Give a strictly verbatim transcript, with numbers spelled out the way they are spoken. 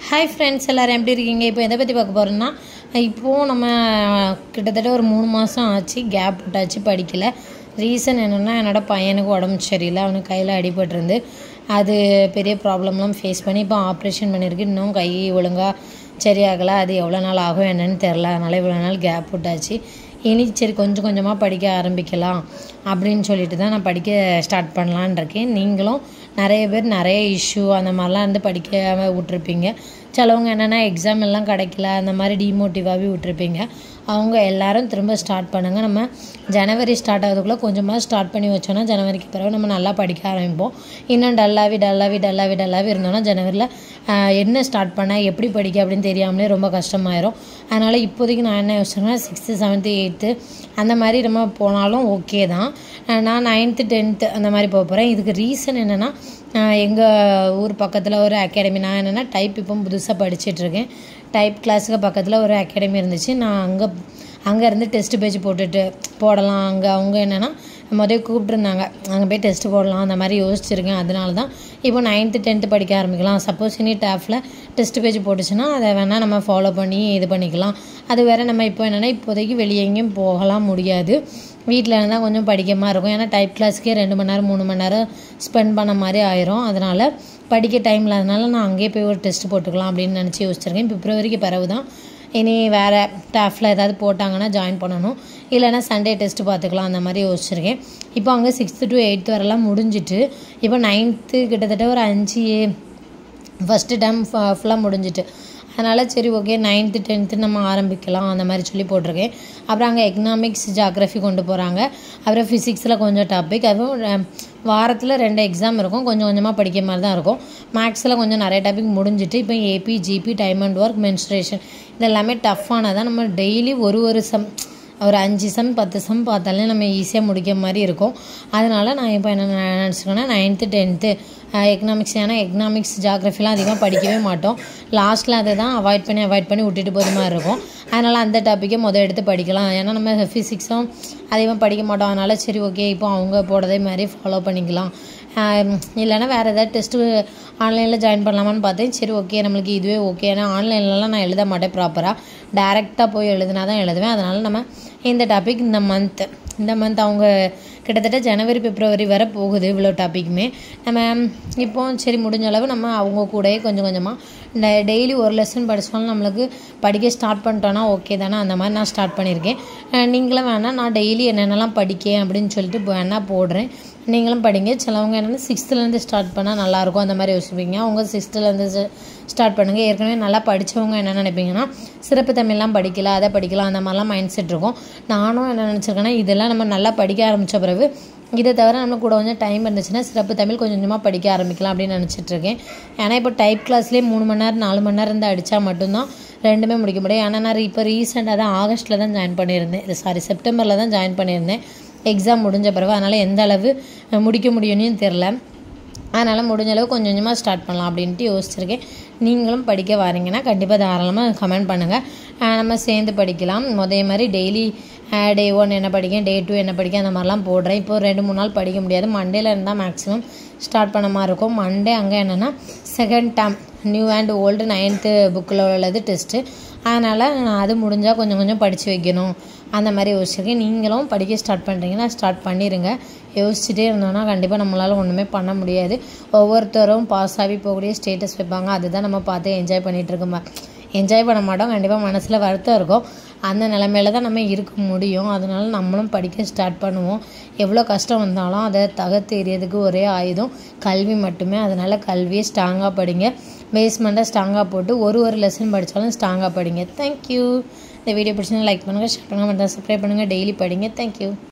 Hi friends, எல்லோரும் எப்படி இருக்கீங்க? இப்போ எதை பற்றி பார்க்க போகிறோன்னா, இப்போது நம்ம கிட்டத்தட்ட ஒரு மூணு மாதம் ஆச்சு கேப் விட்டாச்சு படிக்கலை. ரீசன் என்னென்னா, என்னோடய பையனுக்கு உடம்பு சரியில்லை, அவனுக்கு கையில் அடிபட்டிருந்து அது பெரிய ப்ராப்ளம்லாம் ஃபேஸ் பண்ணி இப்போ ஆப்ரேஷன் பண்ணியிருக்கு. இன்னும் கை ஒழுங்காக சரியாகலை. அது எவ்வளோ நாள் ஆகும் என்னன்னு தெரில. அதனால் இவ்வளோ நாள் கேப் விட்டாச்சு. இனி சரி கொஞ்சம் கொஞ்சமாக படிக்க ஆரம்பிக்கலாம் அப்படின்னு சொல்லிட்டு தான் நான் படிக்க ஸ்டார்ட் பண்ணலான் இருக்கேன். நீங்களும் நிறைய பேர் நிறைய இஷ்யூ அந்த மாதிரிலாம் இருந்து படிக்காமல் விட்ருப்பீங்க. சிலவங்க என்னென்னா எக்ஸாம் எல்லாம் கிடைக்கல அந்த மாதிரி டிமோட்டிவாகவே விட்ருப்பீங்க. அவங்க எல்லோரும் திரும்ப ஸ்டார்ட் பண்ணுங்கள். நம்ம ஜனவரி ஸ்டார்ட் ஆகிறதுக்குள்ளே கொஞ்சமாக ஸ்டார்ட் பண்ணி வச்சோன்னா ஜனவரிக்கு பிறகு நம்ம நல்லா படிக்க ஆரம்பிப்போம். இன்னும் டல்லாகவே டல்லாகவே டல்லாகவே டல்லாகவே இருந்தோன்னா ஜனவரியில் என்ன ஸ்டார்ட் பண்ண எப்படி படிக்க அப்படின்னு தெரியாமலே ரொம்ப கஷ்டமாயிரும். அதனால் இப்போதைக்கு நான் என்ன யோசிச்சேன்னா, சிக்ஸ்த்து செவன்த்து எயித்து அந்த மாதிரி நம்ம போனாலும் ஓகே தான். நான் நைன்த்து டென்த்து அந்த மாதிரி போக போகிறேன். இதுக்கு ரீசன் என்னென்னா, எங்கள் ஊர் பக்கத்தில் ஒரு அகாடமி, நான் என்னென்னா டைப் இப்போ புதுசாக படிச்சுட்ருக்கேன். டைப் கிளாஸுக்கு பக்கத்தில் ஒரு அகாடமி இருந்துச்சு. நான் அங்கே அங்கேருந்து டெஸ்ட்டு பேஜ் போட்டுட்டு போடலாம். அங்கே அவங்க என்னென்னா முதல் கூப்பிட்ருந்தாங்க, அங்கே போய் டெஸ்ட்டு போடலாம் அந்த மாதிரி யோசிச்சுருக்கேன். அதனால தான் இப்போ நைன்த்து டென்த்து படிக்க ஆரம்பிக்கலாம். சப்போஸ் இனி டேஃபில் டெஸ்ட்டு பேஜ் போட்டுச்சுன்னா அதை வேணால் நம்ம ஃபாலோ பண்ணி இது பண்ணிக்கலாம். அது வேறு. நம்ம இப்போ என்னென்னா இப்போதைக்கு வெளியே எங்கேயும் போகலாம் முடியாது. வீட்டில் இருந்தால் கொஞ்சம் படிக்கமாக இருக்கும். ஏன்னா டைப் கிளாஸுக்கே ரெண்டு மணி நேரம் மூணு மணி நேரம் ஸ்பெண்ட் பண்ண மாதிரி ஆயிரும். அதனால் படிக்க டைம் இல்லாதனால நான் அங்கேயே போய் ஒரு டெஸ்ட் போட்டுக்கலாம் அப்படின்னு நினச்சி யோசிச்சிருக்கேன். பிப்ரவரிக்கு பிறகு தான் இனி வேறு டேஃபில் ஏதாவது போட்டாங்கன்னா ஜாயின் பண்ணணும். இல்லைனா சண்டே டெஸ்ட்டு பார்த்துக்கலாம் அந்த மாதிரி யோசிச்சிருக்கேன். இப்போ அங்கே சிக்ஸ்த்து டு எயித்து வரலாம் முடிஞ்சிட்டு இப்போ நைன்த்து கிட்டத்தட்ட ஒரு அஞ்சு ஃபஸ்ட்டு டைம் ஃபுல்லாக முடிஞ்சிட்டு. அதனால் சரி ஓகே நைன்த்து டென்த்து நம்ம ஆரம்பிக்கலாம் அந்த மாதிரி சொல்லி போட்டிருக்கேன். அப்புறம் அங்கே எக்கனாமிக்ஸ் ஜியாகிரஃபி கொண்டு போகிறாங்க. அப்புறம் ஃபிசிக்ஸில் கொஞ்சம் டாபிக், அதுவும் வாரத்தில் ரெண்டு எக்ஸாம் இருக்கும். கொஞ்சம் கொஞ்சமாக படிக்கிற மாதிரி தான் இருக்கும். மேக்ஸில் கொஞ்சம் நிறைய டாபிக் முடிஞ்சிட்டு இப்போ AP GP time and work mensuration இதெல்லாமே டஃப்பானதான். நம்ம டெய்லி ஒரு ஒரு சம் ஒரு அஞ்சு சம் பத்து சம் பார்த்தாலே நம்ம ஈஸியாக முடிக்கிற மாதிரி இருக்கும். அதனால் நான் இப்போ என்ன நினச்சிக்கேன்னா, நைன்த்து டென்த்து எக்கனாமிக்ஸ், ஏன்னா எக்கனாமிக்ஸ் ஜியாகிரஃபிலாம் அதிகமாக படிக்கவே மாட்டோம். லாஸ்ட்டில் அதை தான் அவாய்ட் பண்ணி அவாய்ட் பண்ணி விட்டுட்டு போகிற மாதிரி இருக்கும். அதனால் அந்த டாப்பிக்கை முதல் எடுத்து படிக்கலாம். ஏன்னா நம்ம ஃபிசிக்ஸும் அதிகமாக படிக்க மாட்டோம். அதனால் சரி ஓகே இப்போ அவங்க போடுறதே மாதிரி ஃபாலோ பண்ணிக்கலாம். இல்லைனா வேறு ஏதாவது டெஸ்ட்டு ஆன்லைனில் ஜாயின் பண்ணலாமான்னு பார்த்தேன். சரி ஓகே நம்மளுக்கு இதுவே ஓகே. ஏன்னா ஆன்லைன்லலாம் நான் எழுத மாட்டேன் ப்ராப்பராக, டேரெக்டாக போய் எழுதினா தான் எழுதுவேன். அதனால் நம்ம இந்த டாபிக் இந்த மந்த்து இந்த மந்த் அவங்க கிட்டத்தட்ட ஜனவரி பிப்ரவரி வரை போகுது இவ்வளோ டாப்பிக்குமே. நம்ம இப்போ சரி முடிஞ்ச அளவு நம்ம அவங்க கூடயே கொஞ்சம் கொஞ்சமாக டெய்லி ஒரு லெசன் படித்தாலும் நம்மளுக்கு படிக்க ஸ்டார்ட் பண்ணிட்டோன்னா ஓகே தானே. அந்த மாதிரி நான் ஸ்டார்ட் பண்ணியிருக்கேன். நீங்களும் வேணால் நான் டெய்லி என்னென்னலாம் படிக்கேன் அப்படின்னு சொல்லிட்டு வேணால் போடுறேன், நீங்களும் படிங்க. சிலவங்க என்னென்னா சிக்ஸ்த்துலேருந்து ஸ்டார்ட் பண்ணால் நல்லாயிருக்கும் அந்த மாதிரி யோசிப்பீங்க. அவங்க சிக்ஸ்த்துலேருந்து ஸ்டார்ட் பண்ணுங்கள். ஏற்கனவே நல்லா படித்தவங்க என்ன நினைப்பீங்கன்னா, சிறப்பு தமிழ்லாம் படிக்கல அதை படிக்கலாம் அந்த மாதிரிலாம் மைண்ட் செட் இருக்கும். நானும் என்ன நினச்சிருக்கேன்னா, இதெல்லாம் நம்ம நல்லா படிக்க ஆரம்பித்த பிறகு இதை தவிர நம்மளுக்கு கூட கொஞ்சம் டைம் இருந்துச்சுன்னா சிறப்பு தமிழ் கொஞ்சம் கொஞ்சமாக படிக்க ஆரம்பிக்கலாம் அப்படின்னு நினச்சிட்ருக்கேன். ஏன்னா இப்போ டைப் கிளாஸ்லேயே மூணு மணி நேரம் நாலு மணி நேரம் இருந்து அடித்தா மட்டும்தான் ரெண்டுமே முடிக்க முடியும். ஏன்னா நான் இப்போ ரீசெண்டாக தான் ஆகஸ்ட்டில் தான் ஜாயின் பண்ணியிருந்தேன், இது சாரி செப்டம்பரில் தான் ஜாயின் பண்ணியிருந்தேன் எக்ஸாம் முடிஞ்ச பிறகு. அதனால் எந்த அளவு முடிக்க முடியும்னு தெரில. அதனால் முடிஞ்ச அளவு கொஞ்சம் கொஞ்சமாக ஸ்டார்ட் பண்ணலாம் அப்படின்ட்டு யோசிச்சிருக்கேன். நீங்களும் படிக்க வாரீங்கன்னா கண்டிப்பாக தாராளமாக கமெண்ட் பண்ணுங்கள், நம்ம சேர்ந்து படிக்கலாம். அதே மாதிரி டெய்லி டே ஒன் என்ன படிக்கேன், டே டூ என்ன படிக்க அந்த மாதிரிலாம் போடுறேன். இப்போ ரெண்டு மூணு நாள் படிக்க முடியாது. மண்டேல இருந்தால் மேக்ஸிமம் ஸ்டார்ட் பண்ண மாதிரி இருக்கும். மண்டே அங்கே என்னென்னா second term new and old ninth புக்கில் உள்ளது டெஸ்ட்டு. அதனால் நான் அது முடிஞ்சால் கொஞ்சம் கொஞ்சம் படித்து வைக்கணும் அந்த மாதிரி யோசிச்சிருக்கேன். நீங்களும் படிக்க ஸ்டார்ட் பண்ணுறீங்கன்னா ஸ்டார்ட் பண்ணிடுங்க. யோசிச்சுட்டே இருந்தோன்னா கண்டிப்பாக நம்மளால் ஒன்றுமே பண்ண முடியாது. ஒவ்வொருத்தரும் பாஸ் ஆகி போகக்கூடிய ஸ்டேட்டஸ் வைப்பாங்க, அதுதான் நம்ம பார்த்து என்ஜாய் பண்ணிகிட்ருக்கோம். என்ஜாய் பண்ண மாட்டோம், கண்டிப்பாக மனசில் வருத்தம் இருக்கும். அந்த நிலைமையில தான் நம்ம இருக்க முடியும். அதனால நம்மளும் படிக்க ஸ்டார்ட் பண்ணுவோம். எவ்வளோ கஷ்டம் வந்தாலும் அதை தகர்த்து எறியதுக்கு ஒரே ஆயுதம் கல்வி மட்டுமே. அதனால் கல்வியை ஸ்ட்ராங்காக படிங்க, பேஸ்மெண்ட்டாக ஸ்ட்ராங்காக போட்டு ஒரு ஒரு லெசன் படித்தாலும் ஸ்ட்ராங்காக படிங்க. தேங்க்யூ. இந்த வீடியோ பிடிச்சிங்கன்னா லைக் பண்ணுங்கள், ஷேர் பண்ணுங்கள், மறக்காம சப்ஸ்கிரைப் பண்ணுங்கள். டெய்லி படிங்க. தேங்க்யூ.